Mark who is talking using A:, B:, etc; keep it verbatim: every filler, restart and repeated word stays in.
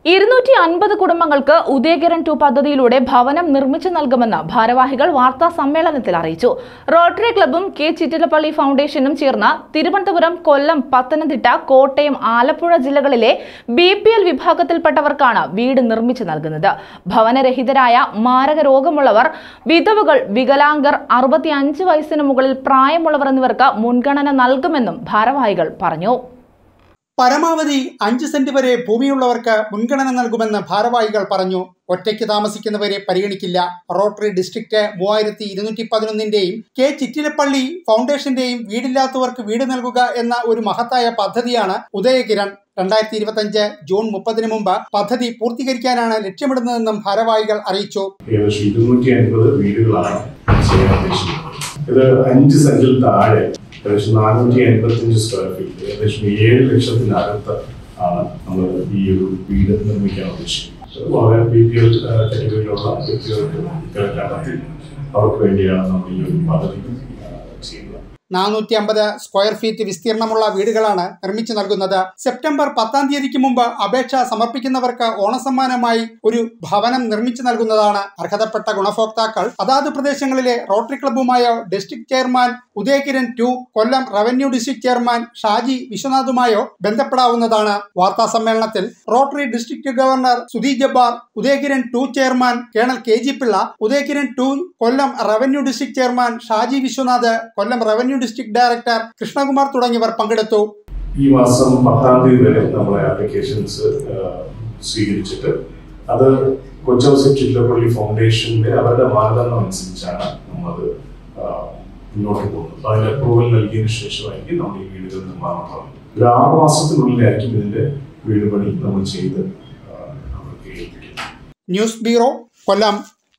A: ഇരുന്നൂറ്റി അൻപത് കുടുംബങ്ങൾക്ക് ഉദയകിരൺ ടു പദ്ധതിയിലൂടെ ഭവനം നിർമ്മിച്ചു നൽകുമെന്ന് ഭാരവാഹികൾ വാർത്താ സമ്മേളനത്തിൽ അറിയിച്ചു. റോട്ടറി ക്ലബ്ബും കെ ചിറ്റിലപ്പള്ളി ഫൗണ്ടേഷനും ചേർന്ന് തിരുവനന്തപുരം, കൊല്ലം, പത്തനംതിട്ട, കോട്ടയം, ആലപ്പുഴ ജില്ലകളിലെ ബി പി എൽ വിഭാഗത്തിൽപ്പെട്ടവർക്കാണ് വീട് നിർമ്മിച്ചു നൽകുന്നത്. ഭവനരഹിതരായ മാരക രോഗമുള്ളവർ, വിധവകൾ, വികലാംഗർ, അറുപത്തി അഞ്ച് വയസ്സിന് മുകളിൽ പ്രായമുള്ളവർ എന്നിവർക്ക് മുൻഗണന നൽകുമെന്നും ഭാരവാഹികൾ പറഞ്ഞു.
B: പരമാവധി അഞ്ച് സെന്റ് വരെ ഭൂമിയുള്ളവർക്ക് മുൻഗണന നൽകുമെന്ന് ഭാരവാഹികൾ പറഞ്ഞു. ഒറ്റയ്ക്ക് താമസിക്കുന്നവരെ പരിഗണിക്കില്ല. റോട്ടറി ഡിസ്ട്രിക്ട് മൂവായിരത്തി ഇരുന്നൂറ്റി പതിനൊന്നിന്റെയും കെ ചിറ്റിലപ്പള്ളി ഫൗണ്ടേഷന്റെയും വീടില്ലാത്തവർക്ക് വീട് നൽകുക എന്ന ഒരു മഹത്തായ പദ്ധതിയാണ് ഉദയകിരൺ. രണ്ടായിരത്തി ഇരുപത്തി അഞ്ച് ജൂൺ മുപ്പതിന് മുമ്പ് പദ്ധതി പൂർത്തീകരിക്കാനാണ് ലക്ഷ്യമിടുന്നതെന്നും ഭാരവാഹികൾ അറിയിച്ചു.
C: ഇരുന്നൂറ്റി അൻപത് വീടുകളാണ് ഇത് അഞ്ച് സെന്റിൽ താഴെ ഏകദേശം നാനൂറ്റി അൻപത്തിയഞ്ച് സ്ക്വയർ ഫീറ്റ്, ഏകദേശം ഏഴ് ലക്ഷത്തിനകത്ത് ആണ് നമ്മൾ ഈ ഒരു വീട് നിർമ്മിക്കാൻ ഉദ്ദേശിക്കുന്നത്. വളരെ ബി പി എൽ കാറ്റഗറിയിലുള്ള വ്യക്തികൾക്ക് കണ്ടെത്തി അവർക്ക് വേണ്ടിയാണ് നമ്മൾ ഈ ഒരു പദ്ധതി ചെയ്യുന്നത്.
B: നാനൂറ്റി അമ്പത് സ്ക്വയർ ഫീറ്റ് വിസ്തീർണമുള്ള വീടുകളാണ് നിർമ്മിച്ചു നൽകുന്നത്. സെപ്റ്റംബർ പത്താം തീയതിക്ക് മുമ്പ് അപേക്ഷ സമർപ്പിക്കുന്നവർക്ക് ഓണസമ്മാനമായി ഒരു ഭവനം നിർമ്മിച്ചു നൽകുന്നതാണ്. അർഹതപ്പെട്ട ഗുണഭോക്താക്കൾ അതാത് പ്രദേശങ്ങളിലെ റോട്ടറി ക്ലബ്ബുമായോ district chairman Udayakiran two Kollam revenue district chairman Shaji വിശ്വനാഥുമായോ ബന്ധപ്പെടാവുന്നതാണ്. വാർത്താ സമ്മേളനത്തിൽ rotary district governor Sudhi Jabbar, Udayakiran two chairman colonel K G Pillai, Udayakiran two Kollam revenue district chairman Shaji Vishwanath, Kollam revenue district director Krishnakumar തുടങ്ങിയവർ പങ്കെടുത്തു.
C: ഈ മാസം പത്താം തീയതി വരെ നമ്മളെ ആപ്ലിക്കേഷൻസ് സ്വീകരിച്ചിട്ട് അത് കൊച്ചൗസ് ചിറ്റിലപ്പള്ളി ഫൗണ്ടേഷന്റെ അവരുടെ മാനദണ്ഡം അനുസരിച്ചാണ് നമ്മളത് മുന്നോട്ട് പോകുന്നത്. അതിന് അപ്രൂവൽ നൽകിയതിനു ശേഷമായിരിക്കും നമ്മൾ ഈ വീടുകൾ നിർമ്മാണം തുടങ്ങുന്നത്. ഒരു ആറ് മാസത്തിനുള്ളിലായിരിക്കും ഇതിന്റെ വീട് പണി നമ്മൾ ചെയ്ത് അവർക്ക് ഏൽപ്പിക്കുന്നത്.
B: ന്യൂസ് ബ്യൂറോ, കൊല്ലം.